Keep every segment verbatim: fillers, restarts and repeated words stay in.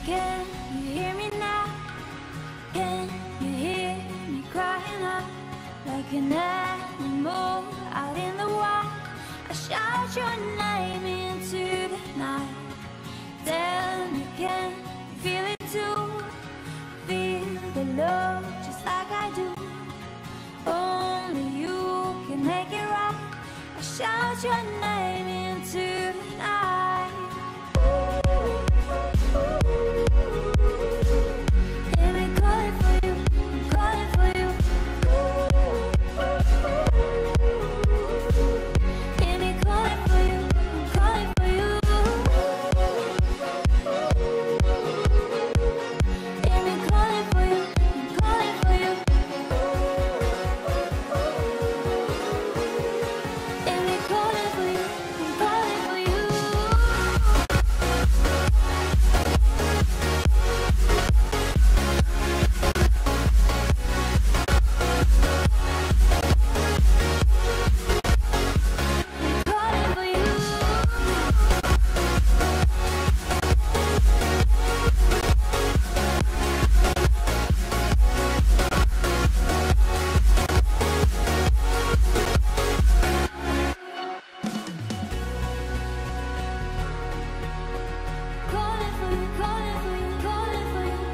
Can you hear me now? Can you hear me crying out like an animal out in the wild? I shout your name into the night. Tell me, can you feel it too? Feel the love just like I do. Only you can make it right. I shout your name into the night. Hear me calling for you, I'm calling for you. Hear me calling for you, I'm calling for you. Hear me calling for you, I'm calling for you. Hear me calling for you, I'm calling for you. Calling for you. Calling for you, calling for you, calling for you.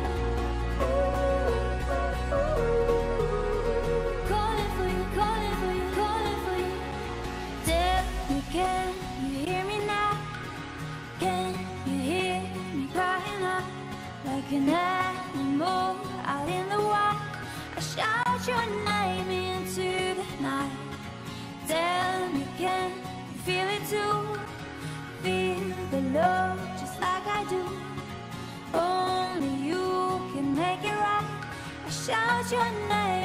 Calling for you, calling for you, calling for you. Tell me, can you hear me now? Can you hear me crying out like an animal out in the wild? I shout your name into the night. Tell me, can you feel it too? Feel the love just like I do. Only you can make it right. I shout your name